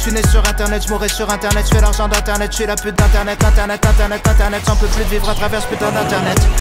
suis né sur internet, je mourrai sur internet, je fais l'argent d'internet, je suis la pute d'internet, internet, internet, internet, j'en peux plus de vivre à travers ce putain d'internet.